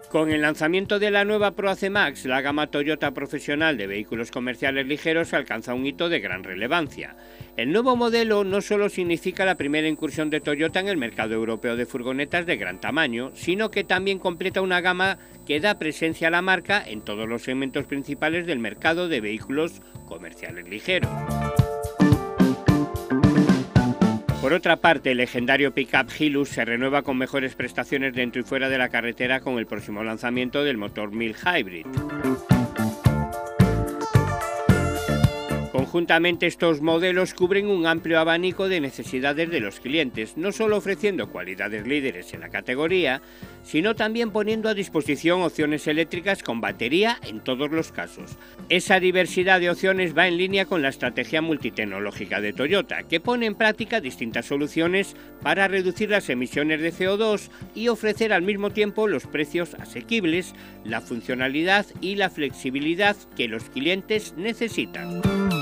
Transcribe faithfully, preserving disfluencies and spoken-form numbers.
Con el lanzamiento de la nueva Proace Max, la gama Toyota profesional de vehículos comerciales ligeros alcanza un hito de gran relevancia. El nuevo modelo no solo significa la primera incursión de Toyota en el mercado europeo de furgonetas de gran tamaño, sino que también completa una gama que da presencia a la marca en todos los segmentos principales del mercado de vehículos comerciales ligeros. Por otra parte, el legendario pick-up Hilux se renueva con mejores prestaciones dentro y fuera de la carretera con el próximo lanzamiento del motor mild Hybrid. Conjuntamente, estos modelos cubren un amplio abanico de necesidades de los clientes, no solo ofreciendo cualidades líderes en la categoría, sino también poniendo a disposición opciones eléctricas con batería en todos los casos. Esa diversidad de opciones va en línea con la estrategia multitecnológica de Toyota, que pone en práctica distintas soluciones para reducir las emisiones de C O dos y ofrecer al mismo tiempo los precios asequibles, la funcionalidad y la flexibilidad que los clientes necesitan.